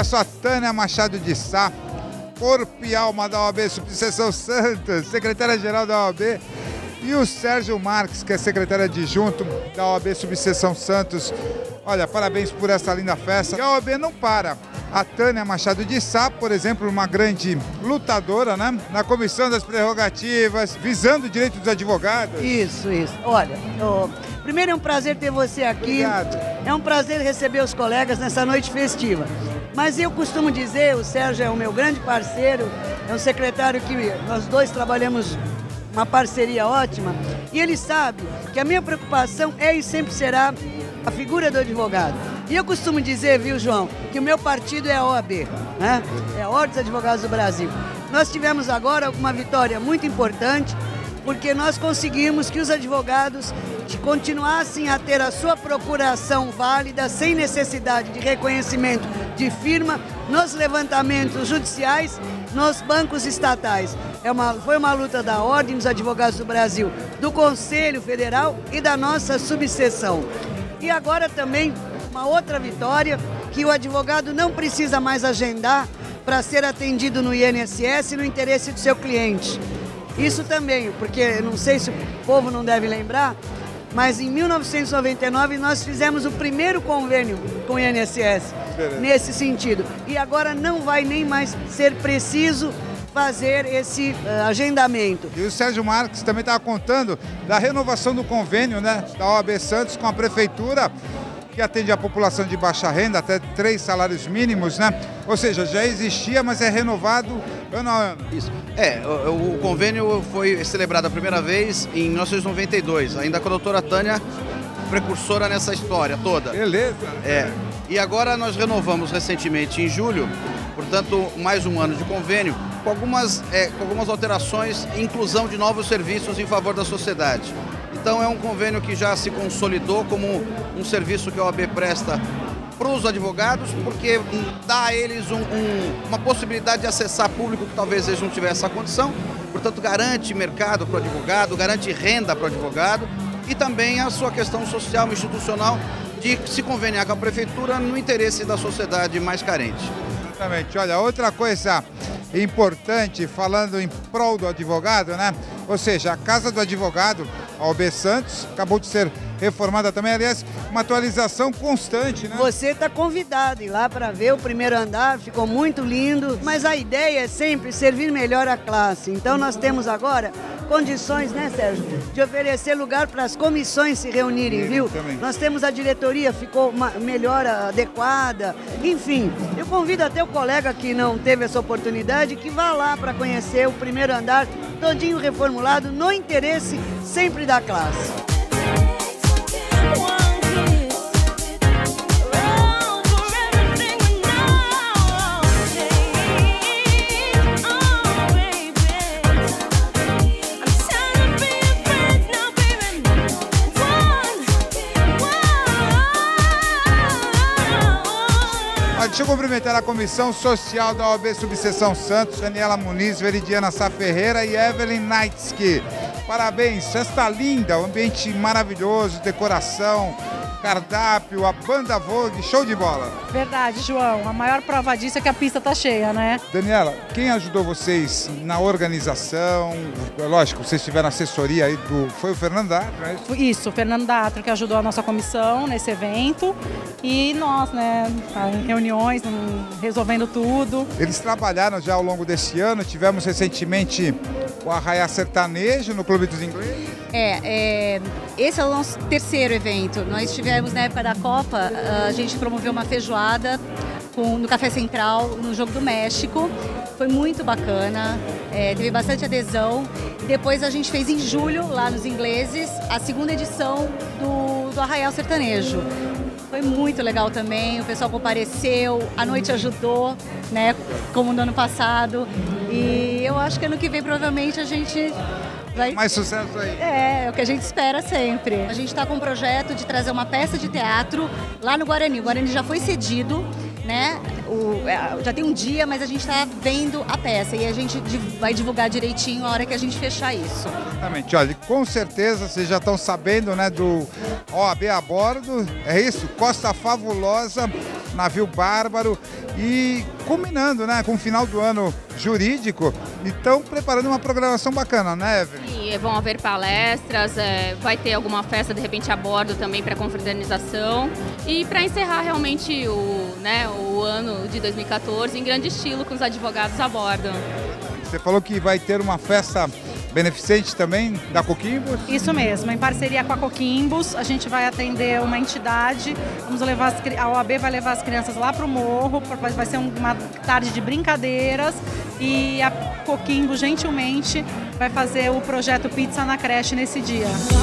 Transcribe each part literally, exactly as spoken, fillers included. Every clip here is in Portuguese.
só, Tânia Machado de Sá, corpo e alma da O A B Subseção Santos, secretária-geral da O A B, e o Sérgio Marques, que é secretário adjunto da O A B Subseção Santos. Olha, parabéns por essa linda festa. E a O A B não para. A Tânia Machado de Sá, por exemplo, uma grande lutadora, né? Na Comissão das Prerrogativas, visando o direito dos advogados. Isso, isso. Olha, oh, primeiro é um prazer ter você aqui. Obrigado. É um prazer receber os colegas nessa noite festiva. Mas eu costumo dizer, o Sérgio é o meu grande parceiro, é um secretário que nós dois trabalhamos uma parceria ótima, e ele sabe que a minha preocupação é e sempre será a figura do advogado. E eu costumo dizer, viu, João, que o meu partido é a O A B, né? É a Ordem dos Advogados do Brasil. Nós tivemos agora uma vitória muito importante, porque nós conseguimos que os advogados continuassem a ter a sua procuração válida, sem necessidade de reconhecimento de firma, nos levantamentos judiciais, nos bancos estatais. É uma, foi uma luta da Ordem dos Advogados do Brasil, do Conselho Federal e da nossa subseção. E agora também uma outra vitória, que o advogado não precisa mais agendar para ser atendido no I N S S no interesse do seu cliente. Isso também, porque não sei se o povo não deve lembrar, mas em mil novecentos e noventa e nove nós fizemos o primeiro convênio com o I N S S, nesse sentido. E agora não vai nem mais ser preciso fazer esse uh, agendamento. E o Sérgio Marques também estava contando da renovação do convênio, né, da O A B Santos com a Prefeitura, que atende a população de baixa renda, até três salários mínimos, né? Ou seja, já existia, mas é renovado ano a ano. Isso. É, o, o convênio foi celebrado a primeira vez em mil novecentos e noventa e dois, ainda com a doutora Tânia, precursora nessa história toda. Beleza. É. E agora nós renovamos recentemente em julho, portanto, mais um ano de convênio, com algumas, é, com algumas alterações e inclusão de novos serviços em favor da sociedade. Então é um convênio que já se consolidou como um serviço que a O A B presta para os advogados, porque dá a eles um, um, uma possibilidade de acessar público que talvez eles não tivessem essa condição, portanto garante mercado para o advogado, garante renda para o advogado e também a sua questão social, institucional, de se conveniar com a Prefeitura no interesse da sociedade mais carente. Exatamente. Olha, outra coisa importante, falando em prol do advogado, né? Ou seja, a Casa do Advogado, a O A B Santos, acabou de ser reformada também, aliás, uma atualização constante, né? Você está convidado a ir lá para ver o primeiro andar, ficou muito lindo, mas a ideia é sempre servir melhor a classe. Então nós temos agora condições, né, Sérgio, de oferecer lugar para as comissões se reunirem, Sim, viu? também. Nós temos a diretoria, ficou uma, melhor adequada, enfim. Eu convido até o colega que não teve essa oportunidade, que vá lá para conhecer o primeiro andar, todinho reformulado, no interesse sempre da classe. Deixa eu cumprimentar a Comissão Social da O A B Subseção Santos, Daniela Muniz, Veridiana Sá Ferreira e Evelyn Naitsky. Parabéns, festa linda, um ambiente maravilhoso, decoração, cardápio, a banda Vogue, show de bola. Verdade, João, a maior prova disso é que a pista tá cheia, né? Daniela, quem ajudou vocês na organização? Lógico, vocês tiveram assessoria aí do... Foi o Fernando D'Atro, não é isso? Isso, o Fernando D'Atro que ajudou a nossa comissão nesse evento e nós, né, em reuniões, resolvendo tudo. Eles trabalharam já ao longo desse ano, tivemos recentemente o Arraiá Sertanejo no Clube dos Ingleses. É, é, esse é o nosso terceiro evento. Nós tivemos na época da Copa, a gente promoveu uma feijoada com, no Café Central, no Jogo do México. Foi muito bacana, é, teve bastante adesão. Depois a gente fez em julho, lá nos Ingleses, a segunda edição do, do Arraial Sertanejo. Foi muito legal também, o pessoal compareceu, a noite ajudou, né, como no ano passado. E eu acho que ano que vem provavelmente a gente vai... Mais sucesso aí. É, é o que a gente espera sempre. A gente está com um projeto de trazer uma peça de teatro lá no Guarani. O Guarani já foi cedido, né? O, já tem um dia, mas a gente está vendo a peça e a gente vai divulgar direitinho a hora que a gente fechar isso. Exatamente. Olha, com certeza vocês já estão sabendo, né, do O A B a bordo. É isso? Costa Fabulosa navio bárbaro e combinando, né, com o final do ano jurídico, e estão preparando uma programação bacana, né, Evelyn? E vão haver palestras, é, vai ter alguma festa de repente a bordo também para confraternização e para encerrar realmente o, né, o ano de dois mil e quatorze em grande estilo com os advogados a bordo. Você falou que vai ter uma festa beneficente também da Coquimbus? Isso mesmo, em parceria com a Coquimbus, a gente vai atender uma entidade, vamos levar as, a O A B vai levar as crianças lá para o morro, vai ser uma tarde de brincadeiras e a Coquimbus gentilmente vai fazer o projeto Pizza na Creche nesse dia.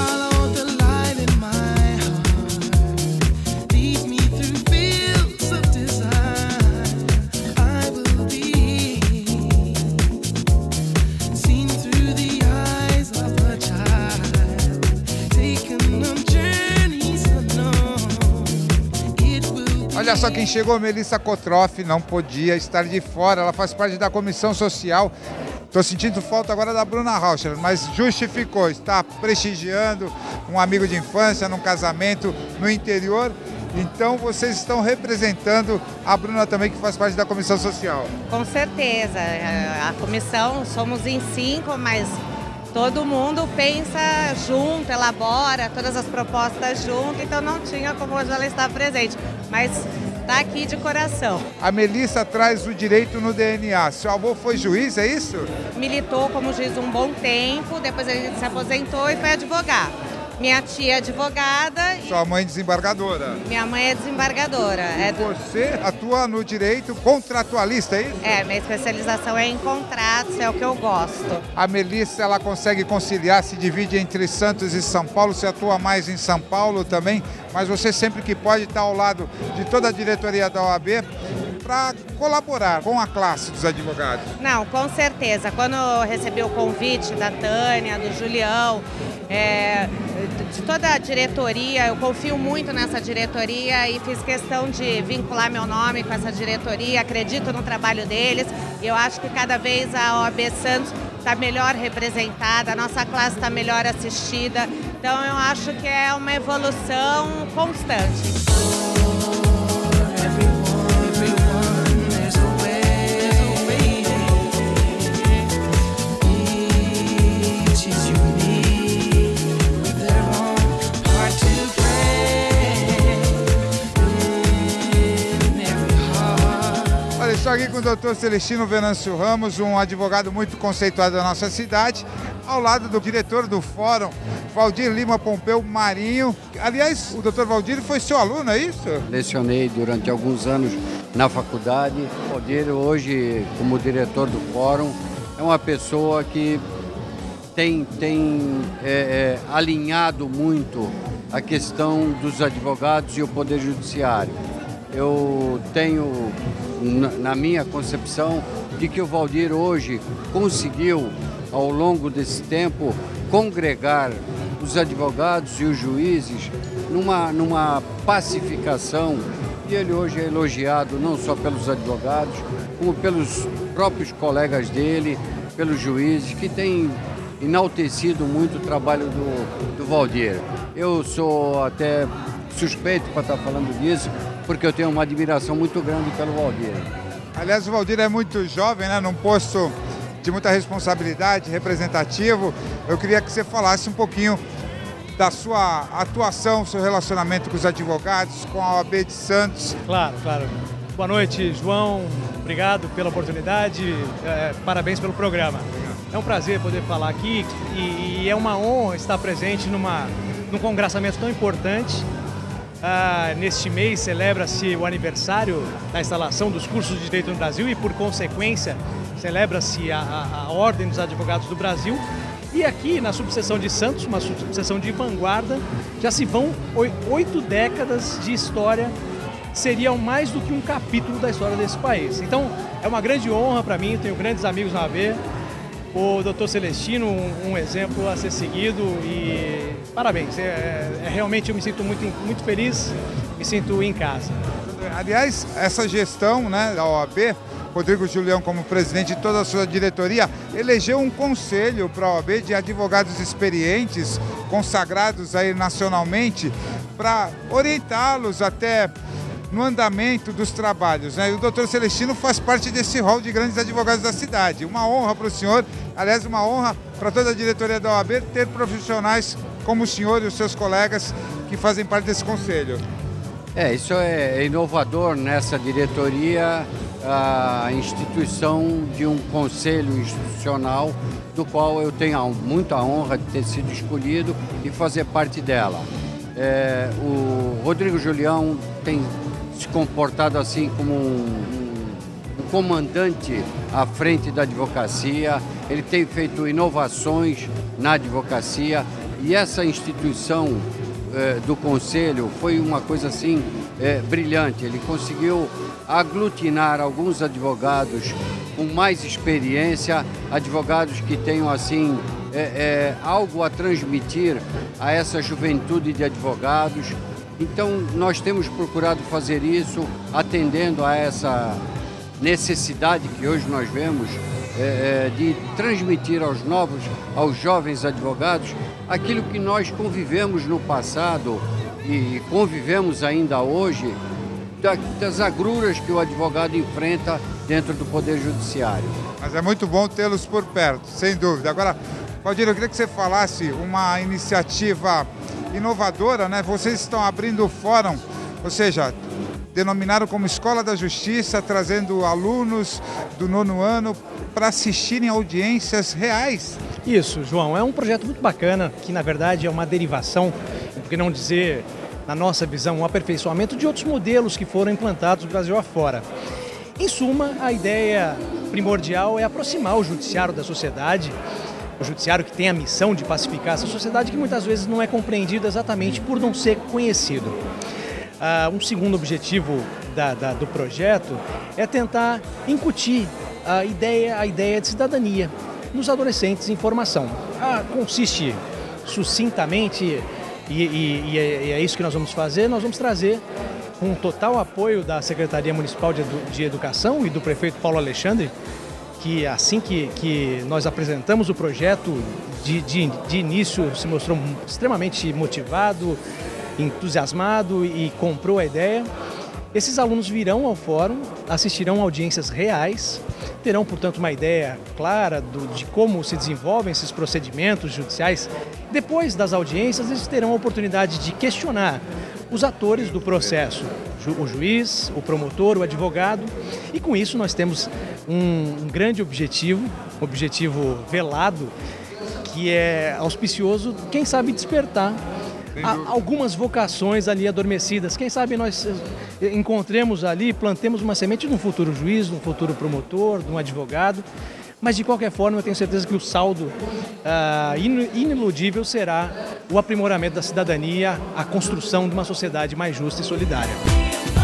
Olha só quem chegou, Melissa Kotroff, não podia estar de fora, ela faz parte da comissão social. Estou sentindo falta agora da Bruna Rauscher, mas justificou, está prestigiando um amigo de infância num casamento no interior. Então vocês estão representando a Bruna também, que faz parte da comissão social. Com certeza, a comissão somos em cinco, mas todo mundo pensa junto, elabora todas as propostas junto, então não tinha como hoje ela estar presente, mas está aqui de coração. A Melissa traz o direito no D N A. Seu avô foi juiz, é isso? Militou como juiz um bom tempo, depois ele se aposentou e foi advogar. Minha tia é advogada. Sua mãe desembargadora. Minha mãe é desembargadora. E é... você atua no direito contratualista, é isso? É, minha especialização é em contratos, é o que eu gosto. A Melissa, ela consegue conciliar, se divide entre Santos e São Paulo, você atua mais em São Paulo também, mas você sempre que pode está ao lado de toda a diretoria da O A B para colaborar com a classe dos advogados. Não, com certeza. Quando eu recebi o convite da Tânia, do Julião, é, de toda a diretoria, eu confio muito nessa diretoria e fiz questão de vincular meu nome com essa diretoria, acredito no trabalho deles e eu acho que cada vez a O A B Santos está melhor representada, a nossa classe está melhor assistida, então eu acho que é uma evolução constante. Estou aqui com o doutor Celestino Venâncio Ramos, um advogado muito conceituado da nossa cidade, ao lado do diretor do Fórum, Valdir Lima Pompeu Marinho. Aliás, o doutor Valdir foi seu aluno, é isso? Lecionei durante alguns anos na faculdade. O Valdir, hoje, como diretor do Fórum, é uma pessoa que tem, tem é, é, alinhado muito a questão dos advogados e o Poder Judiciário. Eu tenho, na minha concepção, de que o Valdir hoje conseguiu, ao longo desse tempo, congregar os advogados e os juízes numa, numa pacificação. E ele hoje é elogiado não só pelos advogados, como pelos próprios colegas dele, pelos juízes, que têm enaltecido muito o trabalho do, do Valdir. Eu sou até suspeito para estar falando disso, porque eu tenho uma admiração muito grande pelo Valdir. Aliás, o Valdir é muito jovem, né, num posto de muita responsabilidade, representativo. Eu queria que você falasse um pouquinho da sua atuação, seu relacionamento com os advogados, com a O A B de Santos. Claro, claro. Boa noite, João. Obrigado pela oportunidade. É, parabéns pelo programa. É um prazer poder falar aqui e, e é uma honra estar presente numa, num congressamento tão importante. Ah, neste mês celebra-se o aniversário da instalação dos cursos de Direito no Brasil e, por consequência, celebra-se a, a, a Ordem dos Advogados do Brasil. E aqui na subseção de Santos, uma subseção de vanguarda, já se vão oito décadas de história, seriam mais do que um capítulo da história desse país. Então, é uma grande honra para mim, tenho grandes amigos na O A B. O doutor Celestino, um, um exemplo a ser seguido e parabéns. É, é, realmente eu me sinto muito, muito feliz, me sinto em casa. Aliás, essa gestão, né, da O A B, Rodrigo Julião como presidente de toda a sua diretoria, elegeu um conselho para a O A B de advogados experientes, consagrados aí nacionalmente, para orientá-los até no andamento dos trabalhos, né? E o doutor Celestino faz parte desse rol de grandes advogados da cidade. Uma honra para o senhor, aliás, uma honra para toda a diretoria da O A B ter profissionais como o senhor e os seus colegas que fazem parte desse conselho. É, isso é inovador nessa diretoria, a instituição de um conselho institucional do qual eu tenho muita honra de ter sido escolhido e fazer parte dela. É, o Rodrigo Julião tem se comportado assim como um, um comandante à frente da advocacia, ele tem feito inovações na advocacia e essa instituição é, do Conselho foi uma coisa assim é, brilhante. Ele conseguiu aglutinar alguns advogados com mais experiência, advogados que tenham assim é, é, algo a transmitir a essa juventude de advogados. Então nós temos procurado fazer isso, atendendo a essa necessidade que hoje nós vemos é, é, de transmitir aos novos, aos jovens advogados, aquilo que nós convivemos no passado e convivemos ainda hoje, das agruras que o advogado enfrenta dentro do Poder Judiciário. Mas é muito bom tê-los por perto, sem dúvida. Agora, Valdir, eu queria que você falasse uma iniciativa inovadora, né? Vocês estão abrindo o fórum, ou seja, denominaram como Escola da Justiça, trazendo alunos do nono ano para assistirem audiências reais. Isso, João, é um projeto muito bacana, que na verdade é uma derivação, por que não dizer, na nossa visão, um aperfeiçoamento de outros modelos que foram implantados no Brasil afora. Em suma, a ideia primordial é aproximar o judiciário da sociedade, o judiciário que tem a missão de pacificar essa sociedade que muitas vezes não é compreendida exatamente por não ser conhecido. Uh, um segundo objetivo da, da, do projeto é tentar incutir a ideia, a ideia de cidadania nos adolescentes em formação. Ah, consiste sucintamente, e, e, e, é, e é isso que nós vamos fazer, nós vamos trazer com total apoio da Secretaria Municipal de, Edu, de Educação e do prefeito Paulo Alexandre, que assim que, que nós apresentamos o projeto, de, de, de início se mostrou extremamente motivado, entusiasmado e comprou a ideia. Esses alunos virão ao fórum, assistirão audiências reais, terão, portanto, uma ideia clara do, de como se desenvolvem esses procedimentos judiciais. Depois das audiências, eles terão a oportunidade de questionar os atores do processo, o juiz, o promotor, o advogado, e com isso nós temos um, um grande objetivo, um objetivo velado, que é auspicioso, quem sabe despertar a, algumas vocações ali adormecidas. Quem sabe nós encontremos ali, plantemos uma semente de um futuro juiz, de um futuro promotor, de um advogado. Mas, de qualquer forma, eu tenho certeza que o saldo uh, iniludível será o aprimoramento da cidadania, a construção de uma sociedade mais justa e solidária.